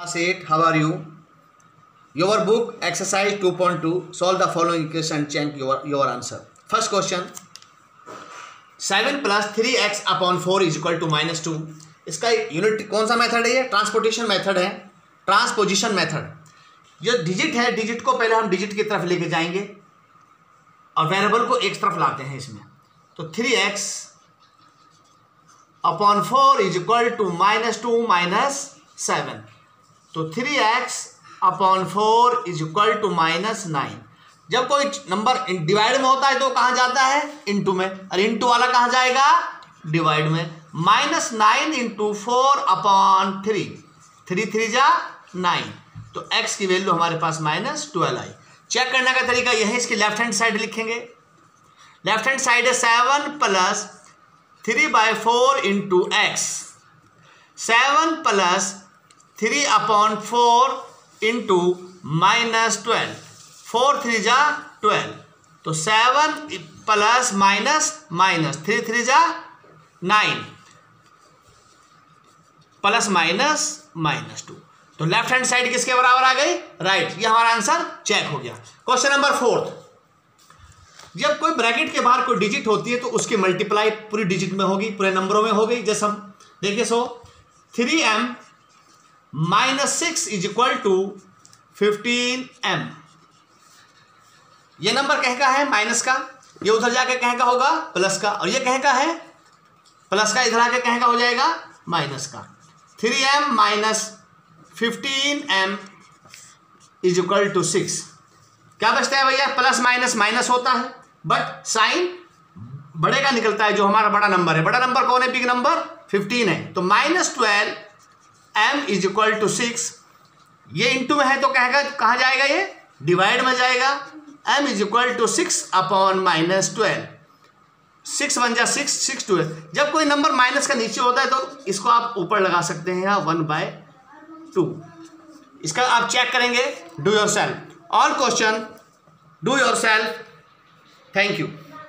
Class 8, how are you? Your book exercise 2.2, solve the following equation, check your answer. First question, 7 plus 3x upon 4 is equal to minus 2. इसका unit कौन सा method है? ये transportation method है, transposition method. जो digit है, digit को पहले हम डिजिट की तरफ लेके जाएंगे और वेरिएबल को एक तरफ लाते हैं इसमें. तो 3x upon 4 is equal to minus 2 minus 7. तो 3x upon 4 is equal to minus 9. जब कोई नंबर डिवाइड में होता है तो कहाँ जाता है? इनटू में. और इनटू वाला कहाँ जाएगा? डिवाइड में. माइनस 9 इंटू 4 अपॉन 3, 3 3 जा 9. तो x की वैल्यू हमारे पास माइनस 12 आई. चेक करने का तरीका यह है, इसकी लेफ्ट हैंड साइड लिखेंगे. लेफ्ट हैंड साइड है 7 plus 3/4 into x. 7 plus 3 upon 4 into minus 12. 4 3 जा 12. तो 7 प्लस माइनस माइनस 3 3 जा 9 प्लस माइनस माइनस 2. तो लेफ्ट हैंड साइड किसके बराबर आ गई? राइट. ये हमारा आंसर चेक हो गया. Question number 4. जब कोई ब्रैकेट के बाहर कोई डिजिट होती है तो उसकी मल्टीप्लाई पूरी डिजिट में होगी, पूरे नंबरों में हो गई. जैसे हम देखिए, so 3m minus 6 is equal to 15m. ये नंबर कह का है माइनस का, ये उधर जाके कह का होगा प्लस का, और ये कह का है प्लस का, इधर आके कह का हो जाएगा माइनस का. 3m minus 15m is equal to 6. क्या बचता है भैया? प्लस माइनस माइनस होता है, बट साइन बड़े का निकलता है. जो हमारा बड़ा नंबर है, बड़ा नंबर कौन है? बिग नंबर 15 है. तो minus 12m is equal to 6. ये इंटू में है तो कहेगा कहाँ जाएगा? ये डिवाइड में जाएगा. m is equal to 6 upon minus 12. 6 1 जा 6, 6 2 है. जब कोई नंबर माइनस का नीचे होता है तो इसको आप ऊपर लगा सकते हैं, यहाँ 1/2. इसका आप चेक करेंगे. Do yourself. All question do yourself. Thank you.